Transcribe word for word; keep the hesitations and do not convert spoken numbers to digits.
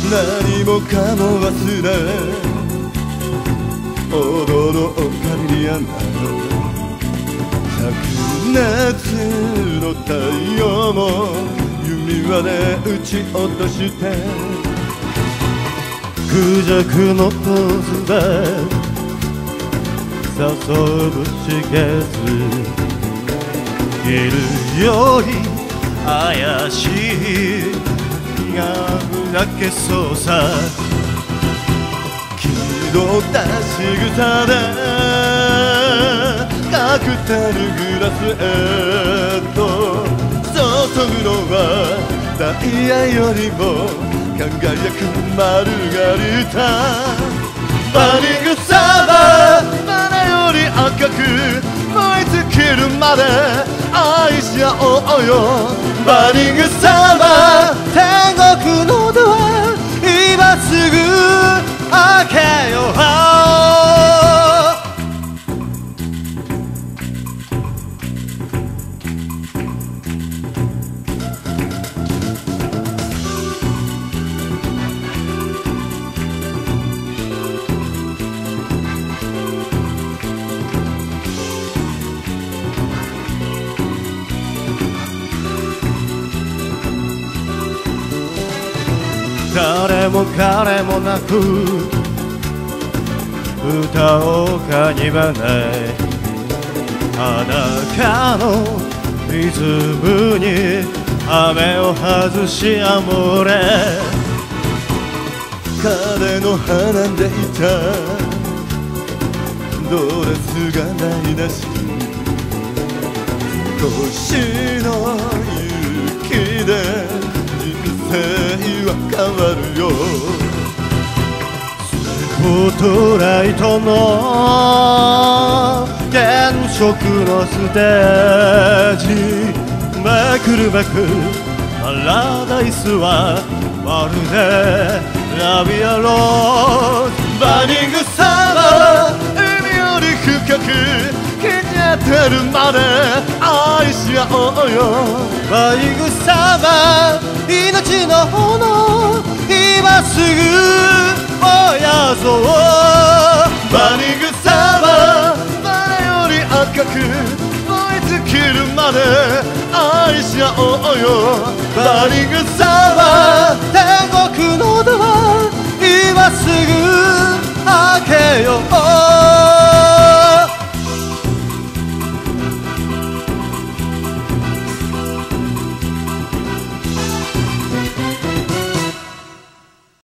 何もかも忘れ踊ろうカリリアナ灼熱の太陽も弓輪で撃ち落としてクジャクのポーズで誘うぶち消すいるより怪しいが砕けそうさ気取った仕草でカクテルグラスへと注ぐのはダイヤよりも輝くマルガリータバニングサババナより赤く燃え尽きるまで愛し合おうよバニングサバ天国のドア今すぐ開けよう誰も彼もなく歌おうかにばない裸のリズムに雨を外しアモーレ彼の花でいたドレスが台無し少しの雪で人生は変わるよスポットライトの原色のステージめくるめくパラダイスはまるでラビアローズバニングサマー海より深く気に当てるまで愛し合おうよバニングサマー命の炎今すぐ燃やそうバニングサマーバラより赤く燃え尽きるまで愛し合おうよバニングサマー天国のドア今すぐ開けよう